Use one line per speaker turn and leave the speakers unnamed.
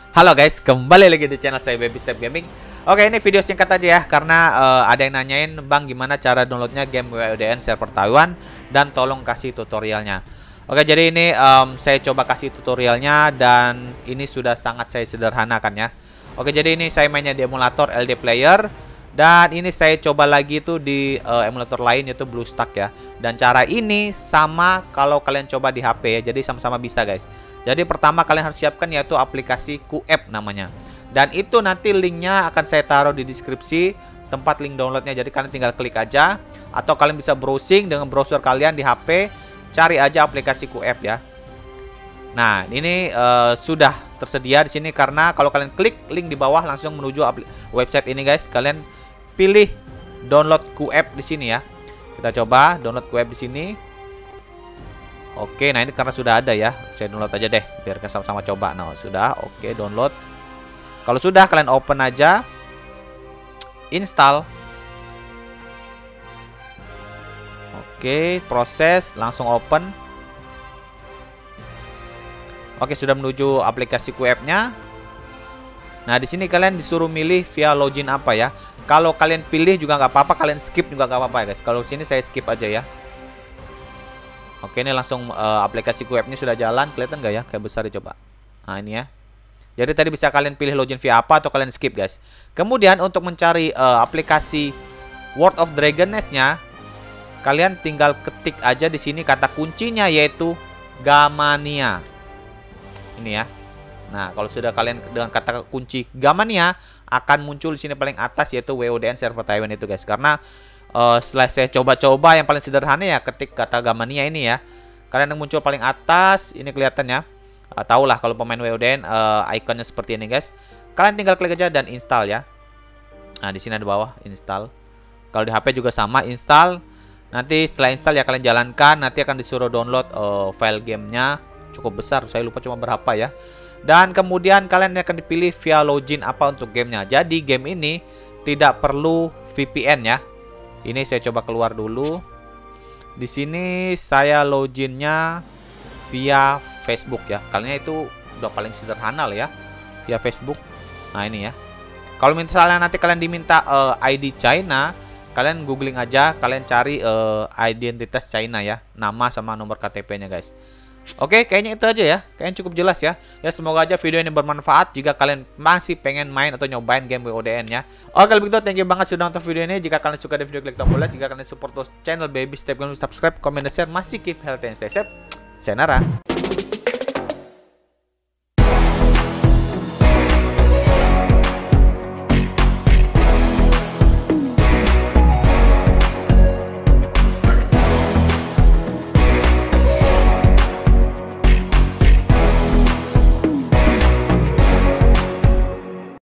Halo guys, kembali lagi di channel saya Baby Step Gaming. Oke, ini video singkat aja ya, karena ada yang nanyain, Bang, gimana cara downloadnya game WODN server Taiwan, dan tolong kasih tutorialnya. Oke, jadi ini saya coba kasih tutorialnya, dan ini sudah sangat saya sederhanakan ya. Oke, jadi ini saya mainnya di emulator LD Player, dan ini saya coba lagi tuh di emulator lain, yaitu BlueStack ya. Dan cara ini sama kalau kalian coba di HP ya, jadi sama-sama bisa guys. Jadi pertama kalian harus siapkan yaitu aplikasi QApp namanya. Dan itu nanti linknya akan saya taruh di deskripsi tempat link downloadnya. Jadi kalian tinggal klik aja, atau kalian bisa browsing dengan browser kalian di HP, cari aja aplikasi QApp ya. Nah, ini sudah tersedia di sini, karena kalau kalian klik link di bawah langsung menuju website ini guys. Kalian pilih download QApp di sini ya. Kita coba download QApp di sini. Oke, nah ini karena sudah ada ya, saya download aja deh biar kita sama-sama coba. Nah, sudah. Oke, download. Kalau sudah, kalian open aja, install. Oke, proses, langsung open. Oke, sudah menuju aplikasi QApp-nya. Nah, di sini kalian disuruh milih via login apa ya. Kalau kalian pilih juga nggak apa-apa, kalian skip juga nggak apa-apa ya guys. Kalau sini saya skip aja ya. Oke, ini langsung aplikasi QApp-nya sudah jalan. Kelihatan nggak ya? Kayak besar coba. Nah, ini ya. Jadi tadi bisa kalian pilih login via apa, atau kalian skip guys. Kemudian untuk mencari aplikasi World of Dragon Nest-nya, kalian tinggal ketik aja di sini kata kuncinya, yaitu Gamania. Ini ya. Nah, kalau sudah kalian dengan kata kunci Gamania, akan muncul di sini paling atas, yaitu WODN server Taiwan itu guys. Karena setelah saya coba-coba, yang paling sederhana ya ketik kata Gamania ini ya. Kalian yang muncul paling atas, ini kelihatan ya. Tahulah kalau pemain WODN ikonnya seperti ini guys. Kalian tinggal klik aja dan install ya. Nah, di sini ada bawah install. Kalau di HP juga sama, install. Nanti setelah install ya kalian jalankan, nanti akan disuruh download file gamenya. Cukup besar, saya lupa cuma berapa ya. Dan kemudian kalian akan dipilih via login apa untuk gamenya. Jadi game ini tidak perlu VPN ya. Ini saya coba keluar dulu. Di sini saya loginnya via Facebook ya. Kalian itu udah paling sederhana lah ya, via Facebook. Nah, ini ya. Kalau misalnya nanti kalian diminta ID China, kalian googling aja, kalian cari identitas China ya, nama sama nomor KTP-nya guys. Oke, kayaknya itu aja ya. Kayaknya cukup jelas ya. Ya, semoga aja video ini bermanfaat jika kalian masih pengen main atau nyobain game WODN ya. Oke, kalau begitu thank you banget sudah nonton video ini. Jika kalian suka video, klik tombol like. Jika kalian support channel Baby Step, kalian subscribe, comment, dan share. Masih keep healthy and stay safe. Sayonara.